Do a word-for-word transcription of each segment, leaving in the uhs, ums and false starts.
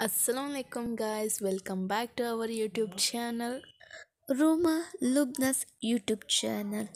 Assalamualaikum guys, welcome back to our YouTube channel, Roma Lubna's YouTube channel.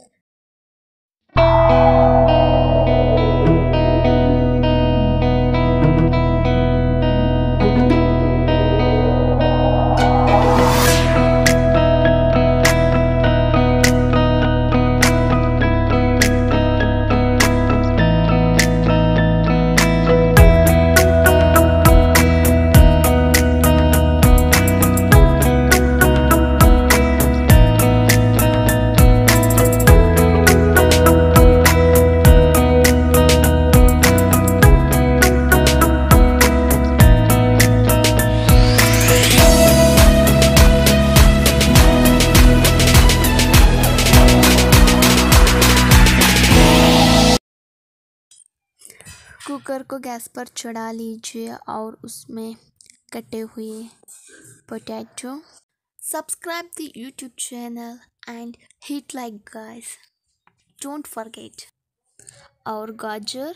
Cooker को gas पर चढ़ा लीजिए और उसमें कटे हुए potato. Subscribe the YouTube channel and hit like guys, don't forget. और गाजर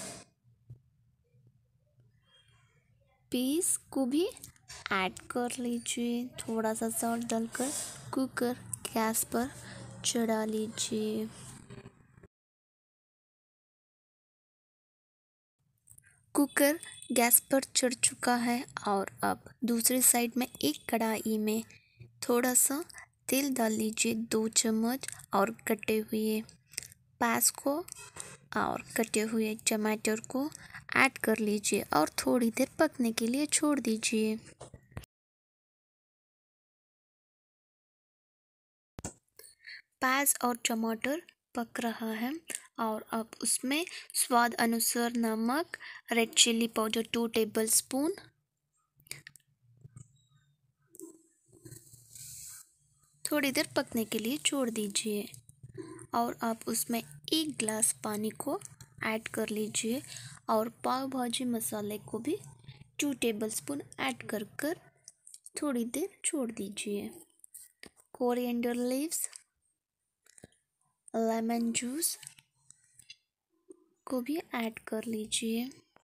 पीस को भी ऐड कर लीजिए। थोड़ा सा सॉल्ट डालकर कुकर गैस पर चढ़ा लीजिए। कुकर गैस पर चढ़ चुका है और अब दूसरी साइड में एक कढ़ाई में थोड़ा सा तेल डाल लीजिए, दो चम्मच, और कटे हुए प्याज को और कटे हुए टमाटर को ऐड कर लीजिए और थोड़ी देर पकने के लिए छोड़ दीजिए। प्याज और टमाटर पक रहा है और अब उसमें स्वाद अनुसार नमक, red chilli powder two tablespoon, थोड़ी देर पकने के लिए छोड़ दीजिए। और अब उसमें एक गिलास पानी को ऐड कर लीजिए और पाव भाजी मसाले को भी टू टेबल स्पून ऐड कर कर थोड़ी देर छोड़ दीजिए। कोरिएंडर लीव्स, लेमन जूस को भी ऐड कर लीजिए।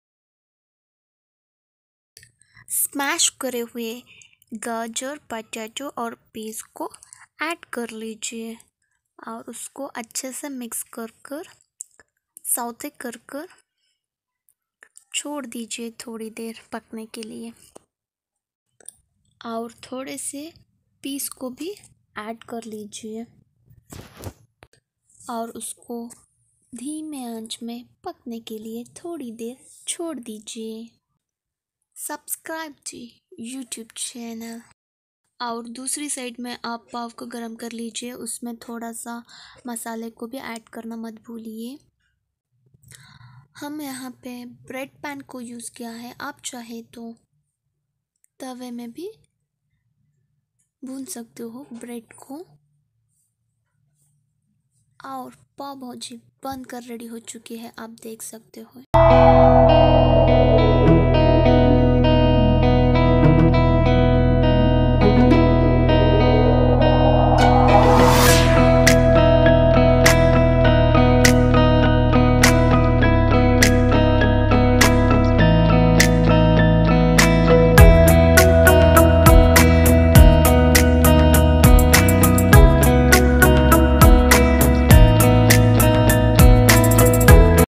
स्मैश करे हुए गाजर, पोटैटो और पीस को ऐड कर लीजिए और उसको अच्छे से मिक्स कर कर सौते कर कर छोड़ दीजिए थोड़ी देर पकने के लिए। और थोड़े से पीस को भी ऐड कर लीजिए और उसको धीमे आंच में पकने के लिए थोड़ी देर छोड़ दीजिए। सब्सक्राइब जी यूट्यूब चैनल। और दूसरी साइड में आप पाव को गरम कर लीजिए, उसमें थोड़ा सा मसाले को भी ऐड करना मत भूलिए। हम यहाँ पे ब्रेड पैन को यूज़ किया है, आप चाहे तो तवे में भी भून सकते हो ब्रेड को। और पाव भाजी बनकर रेडी हो चुकी है, आप देख सकते हो।